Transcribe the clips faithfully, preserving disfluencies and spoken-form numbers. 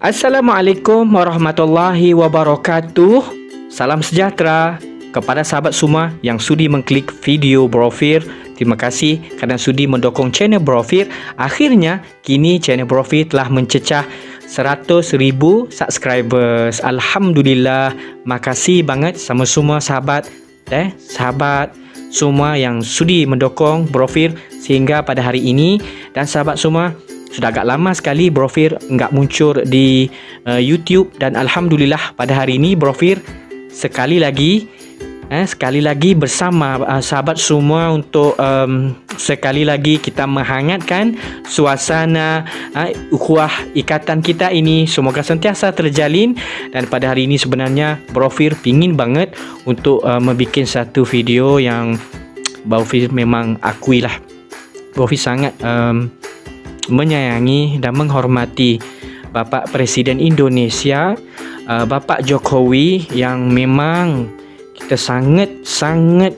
Assalamualaikum warahmatullahi wabarakatuh. Salam sejahtera kepada sahabat semua yang sudi mengklik video Brofir. Terima kasih kerana sudi mendukung channel Brofir. Akhirnya kini channel Brofir telah mencecah seratus ribu subscribers. Alhamdulillah. Makasih banget sama semua sahabat eh sahabat semua yang sudi mendukung Brofir sehingga pada hari ini. Dan sahabat semua, sudah agak lama sekali Brofir enggak muncul di uh, YouTube, dan alhamdulillah pada hari ini Brofir sekali lagi eh, sekali lagi bersama uh, sahabat semua untuk um, sekali lagi kita menghangatkan suasana uh, ukhuwah ikatan kita ini. Semoga sentiasa terjalin. Dan pada hari ini sebenarnya Brofir pingin banget untuk uh, membuat satu video yang Brofir memang akuilah Brofir sangat um, menyayangi dan menghormati Bapak Presiden Indonesia, uh, Bapak Jokowi, yang memang kita sangat-sangat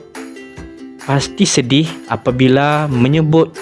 pasti sedih apabila menyebut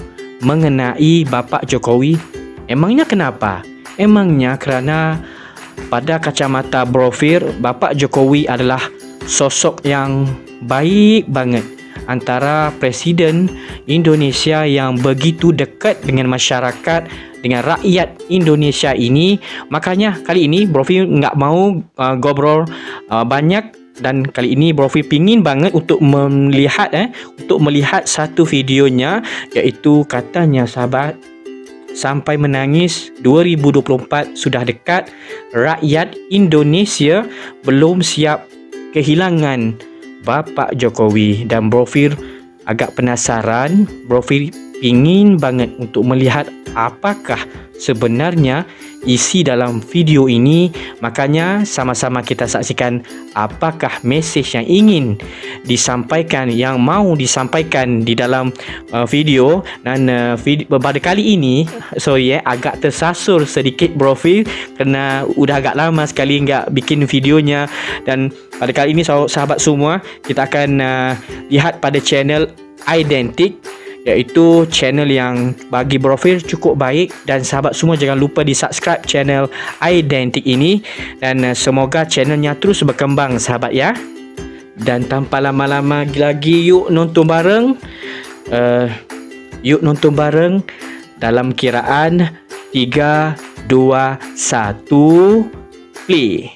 mengenai Bapak Jokowi. Emangnya kenapa? Emangnya kerana pada kacamata Brofir, Bapak Jokowi adalah sosok yang baik banget, antara Presiden Indonesia yang begitu dekat dengan masyarakat, dengan rakyat Indonesia ini. Makanya kali ini Brofir nggak mau uh, ngobrol uh, banyak, dan kali ini Brofir pingin banget untuk melihat eh untuk melihat satu videonya, iaitu katanya sahabat, sampai menangis dua ribu dua puluh empat sudah dekat, rakyat Indonesia belum siap kehilangan Bapak Jokowi. Dan Brofir agak penasaran, Brofir ingin banget untuk melihat apakah sebenarnya isi dalam video ini. Makanya sama-sama kita saksikan apakah mesej yang ingin disampaikan, yang mau disampaikan di dalam uh, video. Dan uh, video, pada kali ini sorry eh, agak tersasur sedikit Brofir kerana udah agak lama sekali enggak bikin videonya. Dan pada kali ini sahabat semua, kita akan uh, lihat pada channel Identik, iaitu channel yang bagi Brofir cukup baik. Dan sahabat semua jangan lupa di subscribe channel Identik ini, dan uh, semoga channelnya terus berkembang sahabat ya. Dan tanpa lama-lama lagi, yuk nonton bareng. uh, Yuk nonton bareng dalam kiraan tiga, dua, satu, play.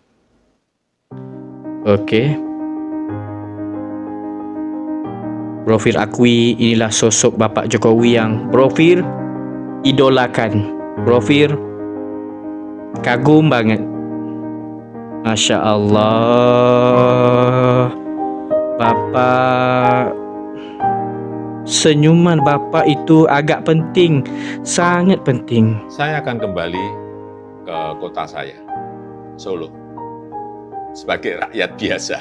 Okey, Brofir akui inilah sosok Bapak Jokowi yang Brofir idolakan. Brofir kagum banget. Masya Allah, Bapak, senyuman Bapak itu agak penting, sangat penting. Saya akan kembali ke kota saya, Solo, sebagai rakyat biasa.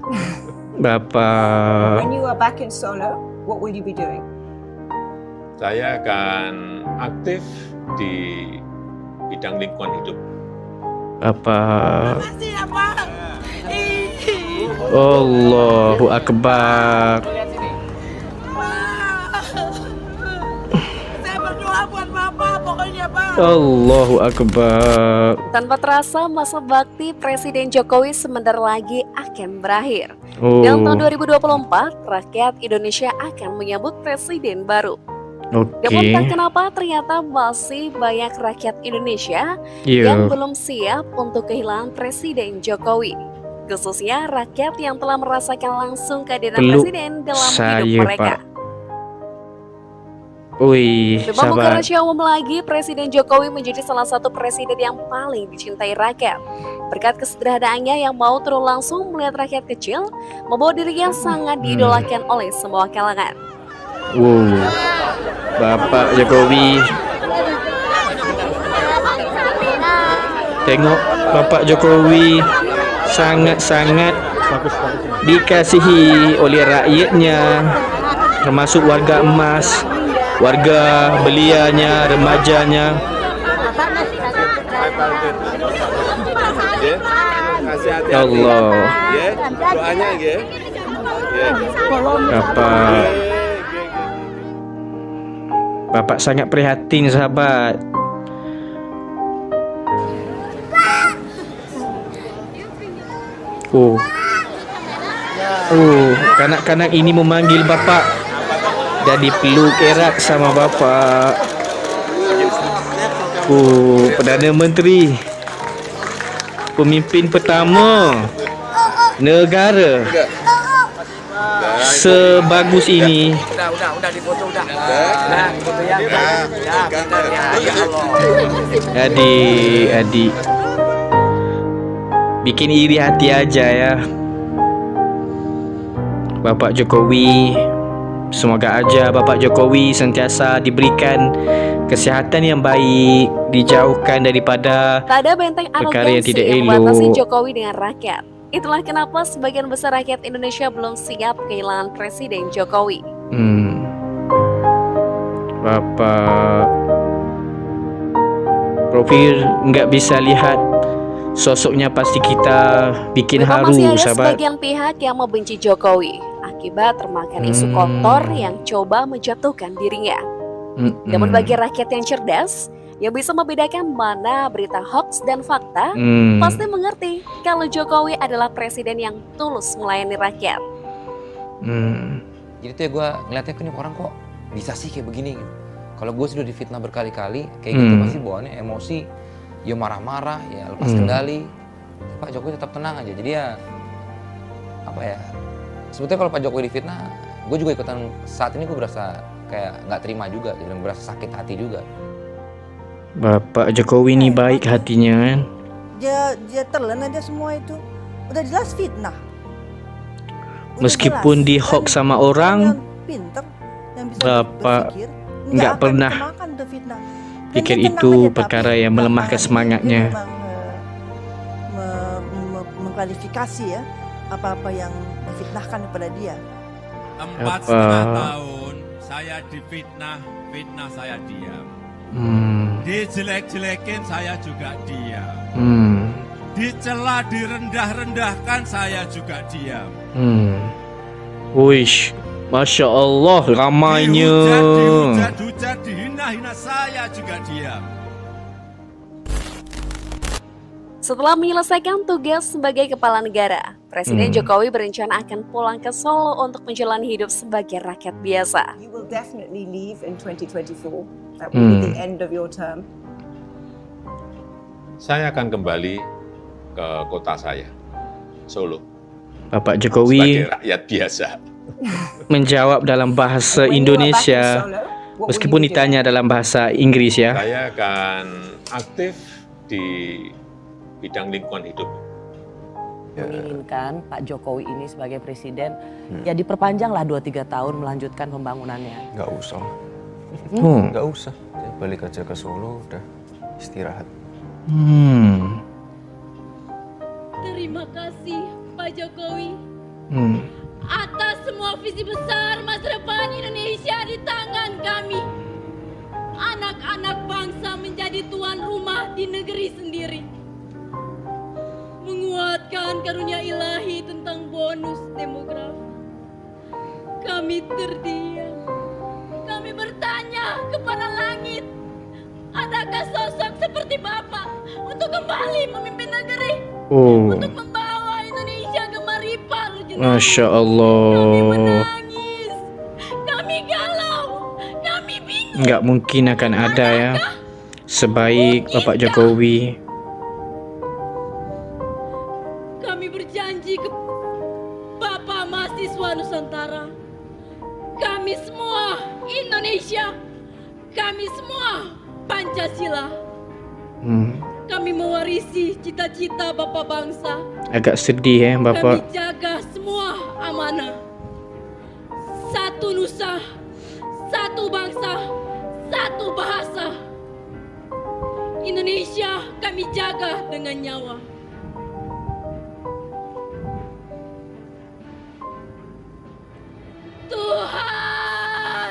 Bapak, When you are back in Solo, what will you be doing? Saya akan aktif di bidang lingkungan hidup. Bapak, Allahu Akbar. Saya berdoa buat Bapak, pokoknya Pak. Allahu Akbar. Tanpa terasa, masa bakti Presiden Jokowi sebentar lagi akan berakhir. Oh. Dan tahun dua ribu dua puluh empat, rakyat Indonesia akan menyambut presiden baru. Oke. Namun entah kenapa ternyata masih banyak rakyat Indonesia Iya. yang belum siap untuk kehilangan Presiden Jokowi. Khususnya rakyat yang telah merasakan langsung kehadiran Peluk presiden dalam saya, hidup mereka. Pak. Wih, Memang bukan sahabat. rahasia umum lagi, Presiden Jokowi menjadi salah satu presiden yang paling dicintai rakyat. Berkat kesederhanaannya yang mau turun langsung melihat rakyat kecil, membawa diri yang sangat diidolakan oleh semua kalangan. Wow, Bapak Jokowi. Tengok Bapak Jokowi sangat-sangat dikasihi oleh rakyatnya, termasuk warga emas, warga belianya, remajanya. Allah, Doanya ya. Bapak, Bapak sangat prihatin sahabat. Oh. Oh, kanak-kanak ini memanggil bapak dan dipeluk erat sama bapak. Oh, Perdana Menteri, pemimpin pertama negara sebagus ini. Udah, udah, udah difoto udah. Nah, foto ya. Ya, benar ya. Ya Allah. Adik, adik. Bikin iri hati aja ya. Bapak Jokowi, semoga aja Bapak Jokowi sentiasa diberikan kesihatan yang baik, dijauhkan daripada Tak ada benteng perkara yang arogansi tidak yang membatasi elok. Jokowi dengan rakyat. Itulah kenapa sebagian besar rakyat Indonesia belum siap kehilangan Presiden Jokowi. Hmm. Bapak Profil nggak bisa lihat sosoknya, pasti kita bikin Memang haru, masih ada sahabat. sebagian pihak yang membenci Jokowi akibat termakan isu Hmm. kotor yang coba menjatuhkan dirinya. Mm-mm. Namun bagi rakyat yang cerdas, yang bisa membedakan mana berita hoax dan fakta, Hmm. pasti mengerti kalau Jokowi adalah presiden yang tulus melayani rakyat. Hmm. Jadi tuh ya gue ngeliatnya kan nih orang kok bisa sih kayak begini gitu. Kalau gue sudah difitnah berkali-kali kayak gitu Hmm. pasti bawaannya emosi, ya marah-marah, ya lepas Hmm. kendali. Pak Jokowi tetap tenang aja. Jadi ya apa ya? Sebetulnya kalau Pak Jokowi difitnah, gue juga ikutan saat ini gue berasa kayak nggak terima juga, dan berasa sakit hati juga. Bapak Jokowi ini baik hatinya kan. Dia dia telan aja semua itu. Udah jelas fitnah. Udah Meskipun jelas. di hoax Dan sama orang orang, yang pinter yang bisa Bapak berpikir, nggak akan pernah ditermakan tuh fitnah. Dan pikir dia tenang itu aja, perkara tapi yang melemahkan belakangan semangatnya. dia memang, eh, me- me- mengklarifikasi ya apa-apa yang difitnahkan kepada dia. Empat Apa? setengah tahun saya difitnah, fitnah saya diam. Hmm. Dijelek-jelekin saya juga diam. Hmm. Dicela, direndah-rendahkan saya juga diam. Hmm. Wish, Masya Allah ramainya. Dihujat, dihujat, dihujat, dihina-hina saya juga diam. Setelah menyelesaikan tugas sebagai kepala negara, Presiden Hmm. Jokowi berencana akan pulang ke Solo untuk menjalani hidup sebagai rakyat biasa. You will definitely leave in twenty twenty-four. That will be Hmm. the end of your term. Saya akan kembali ke kota saya, Solo, Bapak sebagai Jokowi rakyat biasa. menjawab dalam bahasa When you are back in Indonesia, Solo, what will meskipun you be doing? ditanya dalam bahasa Inggris ya. Saya akan aktif di bidang lingkungan hidup. Menginginkan Pak Jokowi ini sebagai presiden, ya diperpanjanglah dua tiga tahun melanjutkan pembangunannya. Nggak usah, Hmm. nggak usah. Saya balik aja ke Solo, udah istirahat. Hmm. Terima kasih Pak Jokowi Hmm. atas semua visi besar masa depan Indonesia di tangan kami. Anak-anak bangsa menjadi tuan rumah di negeri sendiri. Menguatkan karunia ilahi tentang bonus demografi. Kami terdiam. Kami bertanya kepada langit, adakah sosok seperti Bapak untuk kembali memimpin negeri? Oh, Untuk membawa Indonesia ke Maripal. Masya Kami Allah. menangis, kami galau, kami bingung. Nggak mungkin akan ada ya sebaik Bapak Jokowi. Kami berjanji ke Bapak mahasiswa Nusantara, kami semua Indonesia, kami semua Pancasila. Hmm. Kami mewarisi cita-cita Bapak bangsa. Agak sedih ya Kami Bapak. jaga semua amanah. Satu nusa, satu bangsa, satu bahasa. Indonesia kami jaga dengan nyawa. Tuhan,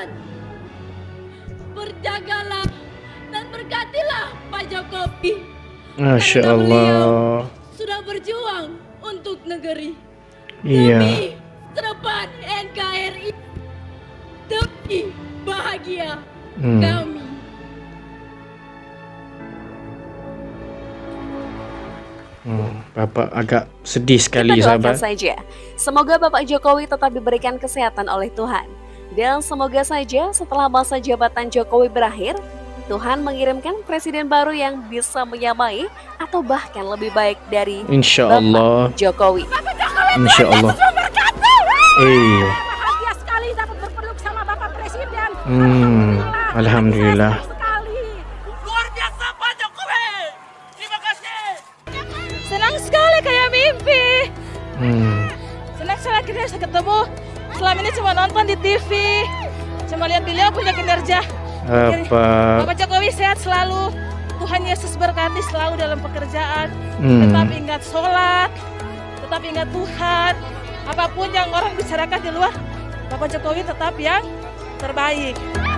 berjagalah dan berkatilah Pak Jokowi. Masya Karena beliau Allah. sudah berjuang untuk negeri. Iya. Demi depan N K R I, demi bahagia Hmm. kami. Hmm, Bapak agak sedih sekali, Kita doakan sahabat. saja, semoga Bapak Jokowi tetap diberikan kesehatan oleh Tuhan. Dan semoga saja setelah masa jabatan Jokowi berakhir, Tuhan mengirimkan presiden baru yang bisa menyamai atau bahkan lebih baik dari Insya Bapak Allah. Jokowi. Insya Allah. Iya. Bahagia sekali dapat berpeluk sama Bapak Presiden. Hmm, Alhamdulillah. Luar biasa Pak Jokowi. Terima kasih. Senang sekali kayak mimpi. Hmm. Senang sekali akhirnya saya ketemu. Selama ini cuma nonton di T V, cuma lihat beliau punya kinerja. Apa? Bapak Jokowi sehat selalu. Tuhan Yesus berkati selalu dalam pekerjaan. Hmm. Tetap ingat sholat, tetap ingat Tuhan. Apapun yang orang bicarakan di luar, Bapak Jokowi tetap yang terbaik.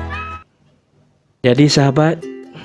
Jadi sahabat,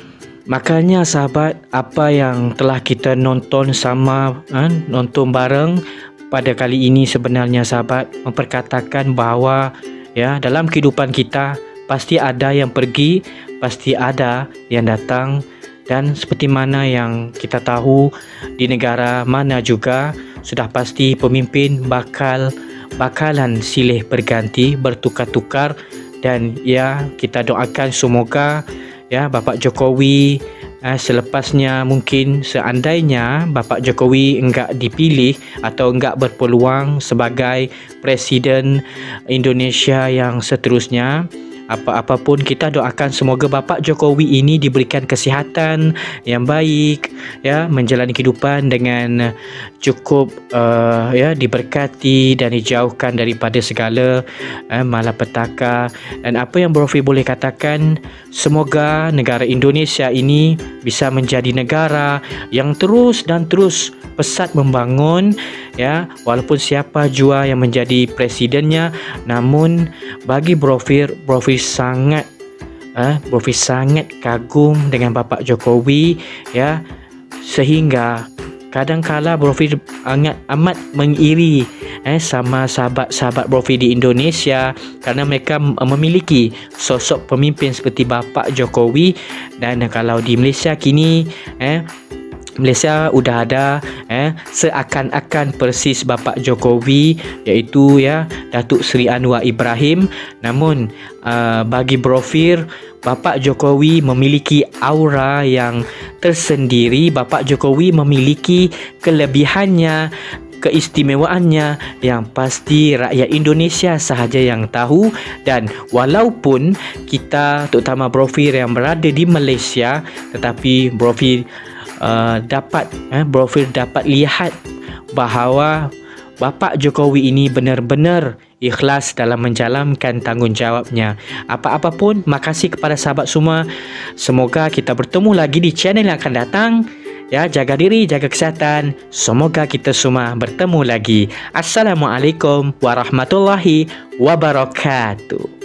makanya sahabat, apa yang telah kita nonton sama, eh, nonton bareng pada kali ini sebenarnya sahabat memperkatakan bahawa ya dalam kehidupan kita pasti ada yang pergi, pasti ada yang datang, dan seperti mana yang kita tahu di negara mana juga sudah pasti pemimpin bakal bakalan silih berganti, bertukar-tukar, dan ya kita doakan semoga ya Bapak Jokowi eh, selepasnya mungkin seandainya Bapak Jokowi enggak dipilih atau enggak berpeluang sebagai Presiden Indonesia yang seterusnya, apa-apapun kita doakan semoga Bapak Jokowi ini diberikan kesihatan yang baik, ya, menjalani kehidupan dengan cukup uh, ya diberkati dan dijauhkan daripada segala uh, malapetaka. Dan apa yang Bro Fir boleh katakan, semoga negara Indonesia ini bisa menjadi negara yang terus dan terus pesat membangun, ya, walaupun siapa jua yang menjadi presidennya. Namun bagi Bro Fir, Bro Fir sangat eh, Bro Fir sangat kagum dengan Bapak Jokowi, ya, sehingga kadang-kala Bro Fir sangat amat mengiri eh, sama sahabat-sahabat Bro Fir di Indonesia kerana mereka memiliki sosok pemimpin seperti Bapak Jokowi. Dan kalau di Malaysia kini eh Malaysia udah ada eh seakan-akan persis Bapak Jokowi, iaitu ya Datuk Seri Anwar Ibrahim. Namun uh, bagi Bro Fir, Bapak Jokowi memiliki aura yang tersendiri. Bapak Jokowi memiliki kelebihannya, keistimewaannya yang pasti rakyat Indonesia sahaja yang tahu. Dan walaupun kita, terutama Bro Fir yang berada di Malaysia, tetapi Bro Fir Uh, dapat eh, Bro Fir dapat lihat bahawa Bapak Jokowi ini benar-benar ikhlas dalam menjalankan tanggungjawabnya. Apa-apa pun, makasih kepada sahabat semua. Semoga kita bertemu lagi di channel yang akan datang. Ya, jaga diri, jaga kesihatan. Semoga kita semua bertemu lagi. Assalamualaikum warahmatullahi wabarakatuh.